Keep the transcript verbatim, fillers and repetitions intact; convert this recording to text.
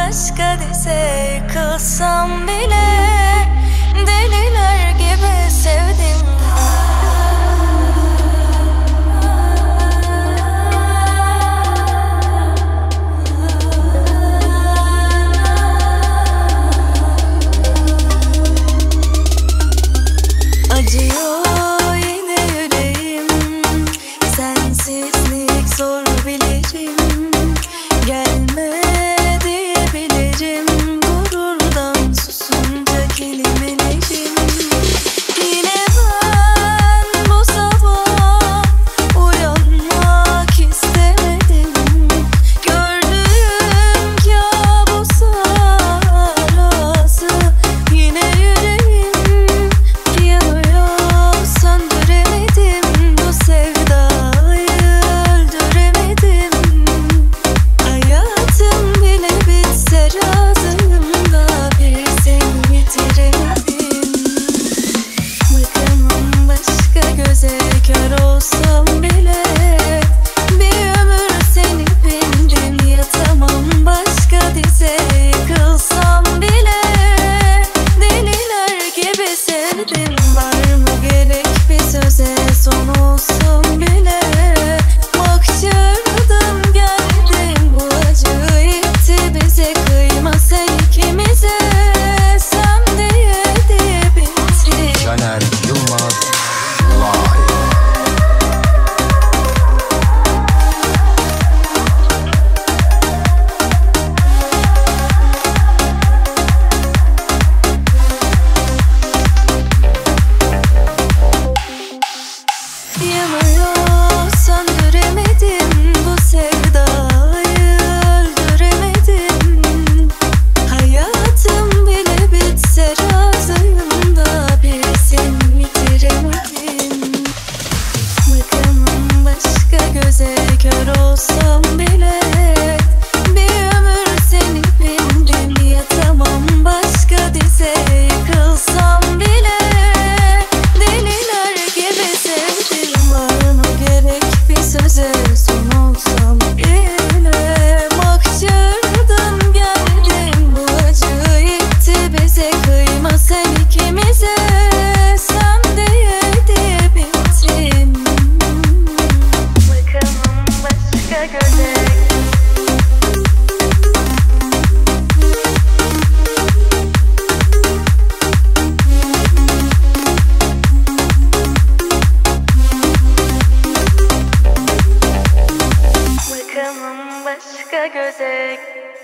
başka dize yıkılsam bile deliler gibi sevdim. Acıyor yine yüreğim, sensizlik zor bilirim. Gelme diyebilirim, gururdan susunca kelimelerim. Yine ben bu sabah uyanmak istemedim. Gördüğüm kabusa razı yine yüreğim yanıyor. Söndüremedim bu sevdayı, öldüremedim. Hayatım bile bitse razıyım da bir seni bitiremedim. Bakamam başka göze, kör olsam bile bir ömür seni bildim. Yatamam başka dize yıkılsam bile deliler gibi sevdim. Var mı gerek bir söze, son olsam bile mahşerden geldim. Bu acı itti bize, kıyma sen ikimize, sen diye diye bitti. Caner Yılmaz Live. Yanıyor, söndüremedim bu sevdayı, öldüremedim. Hayatım bile bitse razıyım da bir seni bitiremedim. Bakamam başka göze, kör olsam bile bir ömür seni bildim. Yatamam başka dize yıkılsam bile deliler gibi sevdim. Var mı gerek bir söze, son olsam bile mahşerden geldim. Bu acı itti bize, kıyma sen ikimize, sen diye diye bittim. Bakamam başka göze. Bakamam başka göze.